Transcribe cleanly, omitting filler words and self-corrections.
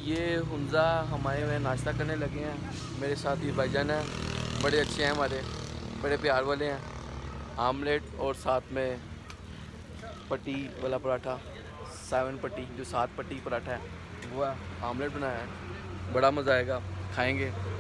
ये हुंजा हमारे में नाश्ता करने लगे हैं। मेरे साथ ये भाईजान हैं, बड़े अच्छे हैं हमारे, बड़े प्यार वाले हैं। आमलेट और साथ में पट्टी वाला पराठा, 7 पट्टी, जो 7 पट्टी पराठा है वो है। आमलेट बनाया है, बड़ा मज़ा आएगा, खाएंगे।